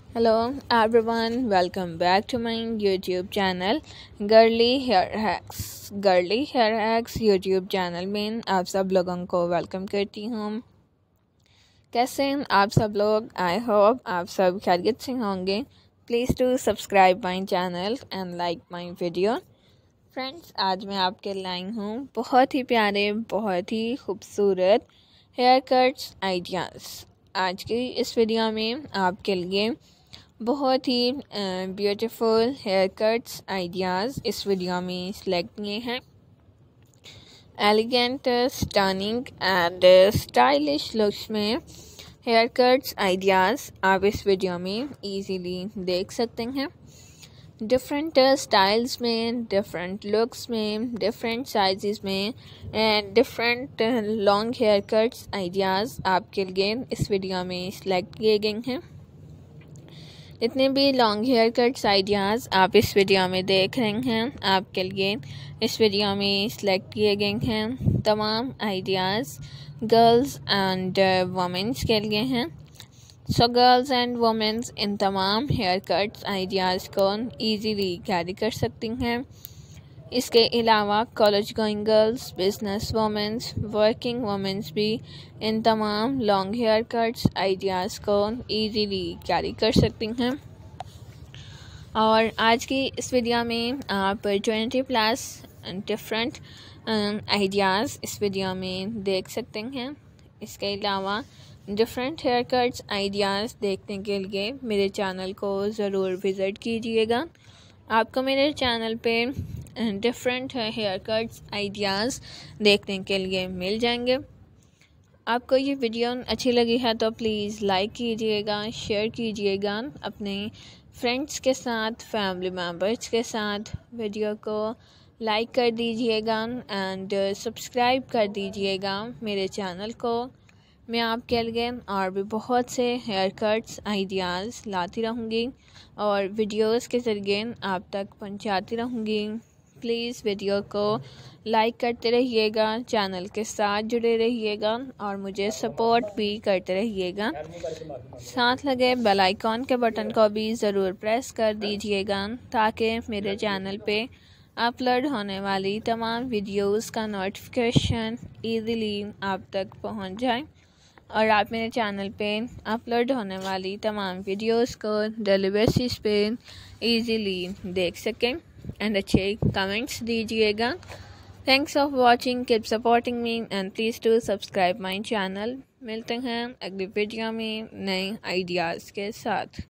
Hello everyone, welcome back to my YouTube channel girly hair hacks. Girly hair hacks YouTube channel में आप सब लोगों को welcome करती हूँ। कैसे हैं आप सब लोग? आई होप आप सब खैरियत से होंगे। Please to subscribe my channel and like my video. Friends, आज मैं आपके लाई हूँ बहुत ही प्यारे, बहुत ही खूबसूरत हेयर कट्स आइडियाज़। आज की इस वीडियो में आपके लिए बहुत ही ब्यूटीफुल हेयर कट्स आइडियाज़ इस वीडियो में सिलेक्ट किए हैं। Elegant, stunning and stylish looks में हेयर कट्स आइडियाज़ आप इस वीडियो में इजीली देख सकते हैं। डिफरेंट स्टाइल्स में, डिफरेंट लुक्स में, डिफरेंट साइज़ में and different long hair cuts ideas आपके लिए इस वीडियो में सिलेक्ट किए गए हैं। जितने भी लॉन्ग हेयर कट्स आइडियाज़ आप इस वीडियो में देख रहे हैं, आपके लिए इस वीडियो में सिलेक्ट किए गए हैं। तमाम आइडियाज़ गर्ल्स एंड वुमेन्स के लिए हैं। सो गर्ल्स एंड वुमेन्स इन तमाम हेयर कट्स आइडियाज़ को ईजीली कैरी कर सकती हैं। इसके अलावा college going girls, business womens, working womens भी इन तमाम लॉन्ग हेयर कट्स आइडियाज़ को इजीली कैरी कर सकती हैं। और आज की इस वीडियो में आप 20+ डिफरेंट आइडियाज़ इस वीडियो में देख सकते हैं। इसके अलावा डिफरेंट हेयर कट्स आइडियाज़ देखने के लिए मेरे चैनल को ज़रूर विज़िट कीजिएगा। आपको मेरे चैनल पे डिफरेंट हेयर कट्स आइडियाज़ देखने के लिए मिल जाएंगे। आपको ये वीडियो अच्छी लगी है तो प्लीज़ लाइक कीजिएगा, शेयर कीजिएगा अपने फ्रेंड्स के साथ, फैमिली मेम्बर्स के साथ। वीडियो को लाइक कर दीजिएगा एंड सब्सक्राइब कर दीजिएगा मेरे चैनल को। मैं आपके लिए और भी बहुत से हेयर कट्स आइडियाज़ लाती रहूँगी और वीडियोस के ज़रिए आप तक पहुँचाती रहूँगी। प्लीज़ वीडियो को लाइक करते रहिएगा, चैनल के साथ जुड़े रहिएगा और मुझे सपोर्ट भी करते रहिएगा। साथ लगे बेल आइकॉन के बटन को भी ज़रूर प्रेस कर दीजिएगा ताकि मेरे चैनल पे अपलोड होने वाली तमाम वीडियोस का नोटिफिकेशन ईज़िली आप तक पहुंच जाए और आप मेरे चैनल पे अपलोड होने वाली तमाम वीडियोस को डेली बेसिस पे इजीली देख सकें एंड अच्छे कमेंट्स दीजिएगा। Thanks for watching, keep supporting me and please to subscribe my channel. मिलते हैं अगली वीडियो में नए आइडियाज़ के साथ।